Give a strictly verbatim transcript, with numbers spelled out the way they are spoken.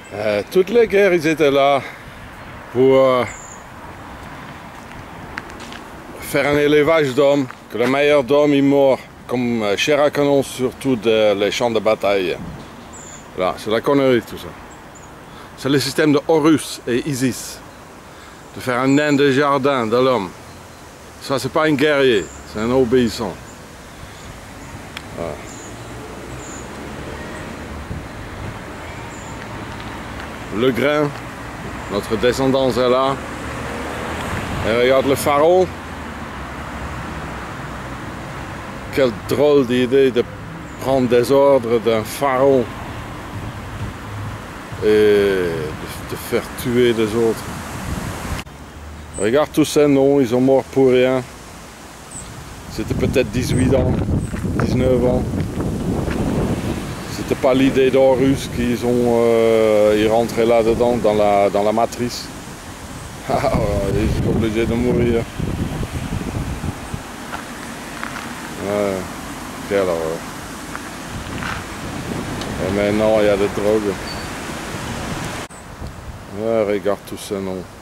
Euh, toutes les guerres, ils étaient là pour euh, faire un élevage d'hommes, que le meilleur d'hommes il meurt comme euh, chair à canon sur tous les champs de bataille. Voilà, c'est la connerie tout ça. C'est le système de Horus et Isis, de faire un nain de jardin de l'homme. Ça, c'est pas un guerrier, c'est un obéissant. Voilà. Le grain, notre descendance est là. Et regarde le pharaon. Quelle drôle d'idée de prendre des ordres d'un pharaon et de, de faire tuer les autres. Regarde tous ces noms, ils sont morts pour rien. C'était peut-être dix-huit ans, dix-neuf ans. C'était pas l'idée d'Horus qu'ils ont euh, ils rentraient là-dedans dans la, dans la matrice. Ils sont obligés de mourir. Ouais, quelle horreur. Et maintenant il y a des drogues. Ouais, regarde tous ces noms.